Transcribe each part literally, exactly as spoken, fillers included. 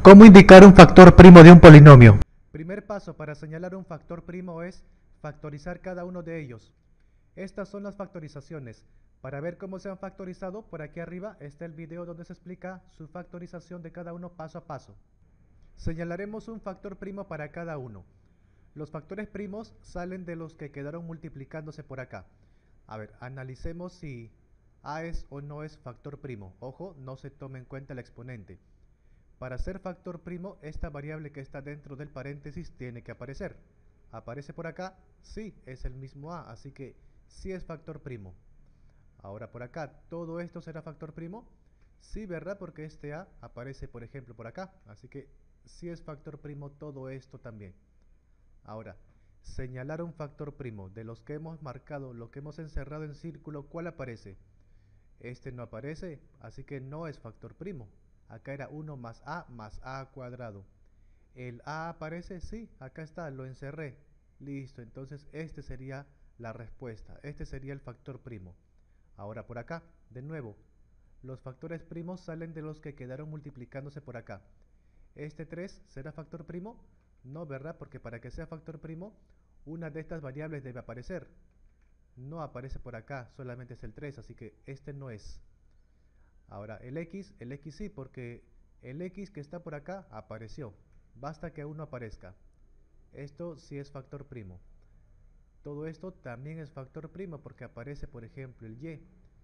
¿Cómo indicar un factor primo de un polinomio? Primer paso para señalar un factor primo es factorizar cada uno de ellos. Estas son las factorizaciones. Para ver cómo se han factorizado, por aquí arriba está el video donde se explica su factorización de cada uno paso a paso. Señalaremos un factor primo para cada uno. Los factores primos salen de los que quedaron multiplicándose por acá. A ver, analicemos si A es o no es factor primo. Ojo, no se tome en cuenta el exponente. Para ser factor primo, esta variable que está dentro del paréntesis tiene que aparecer. ¿Aparece por acá? Sí, es el mismo A, así que sí es factor primo. Ahora por acá, ¿todo esto será factor primo? Sí, ¿verdad? Porque este A aparece, por ejemplo, por acá. Así que sí es factor primo todo esto también. Ahora, señalar un factor primo. De los que hemos marcado, lo que hemos encerrado en círculo, ¿cuál aparece? Este no aparece, así que no es factor primo. Acá era uno más A más A cuadrado. ¿El A aparece? Sí, acá está, lo encerré. Listo, entonces este sería la respuesta. Este sería el factor primo. Ahora por acá, de nuevo, los factores primos salen de los que quedaron multiplicándose por acá. ¿Este tres será factor primo? No, ¿verdad? Porque para que sea factor primo, una de estas variables debe aparecer. No aparece por acá, solamente es el tres, así que este no es. Ahora, el X, el X sí, porque el X que está por acá apareció. Basta que uno aparezca. Esto sí es factor primo. Todo esto también es factor primo porque aparece, por ejemplo, el Y.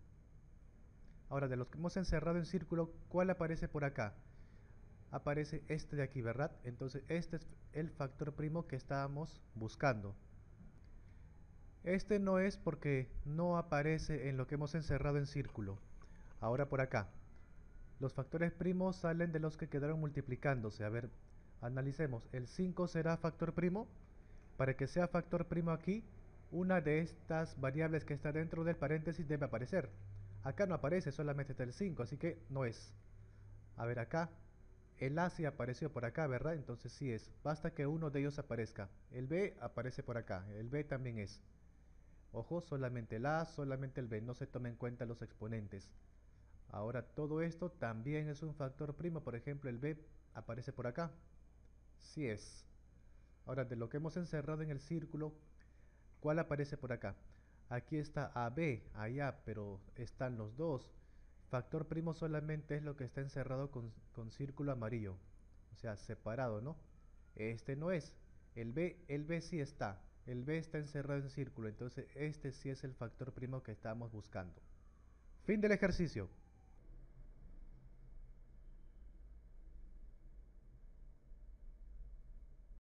Ahora, de los que hemos encerrado en círculo, ¿cuál aparece por acá? Aparece este de aquí, ¿verdad? Entonces, este es el factor primo que estábamos buscando. Este no es porque no aparece en lo que hemos encerrado en círculo. Ahora por acá. Los factores primos salen de los que quedaron multiplicándose. A ver, analicemos. ¿El cinco será factor primo? Para que sea factor primo aquí, una de estas variables que está dentro del paréntesis debe aparecer. Acá no aparece, solamente está el cinco, así que no es. A ver acá. El A sí apareció por acá, ¿verdad? Entonces sí es. Basta que uno de ellos aparezca. El B aparece por acá. El B también es. Ojo, solamente el A, solamente el B. No se tomen en cuenta los exponentes. Ahora todo esto también es un factor primo. Por ejemplo, el B aparece por acá. Sí es. Ahora, de lo que hemos encerrado en el círculo, ¿cuál aparece por acá? Aquí está A B, allá, pero están los dos. Factor primo solamente es lo que está encerrado con, con círculo amarillo. O sea, separado, ¿no? Este no es. El B, el B sí está. El B está encerrado en círculo. Entonces, este sí es el factor primo que estamos buscando. Fin del ejercicio.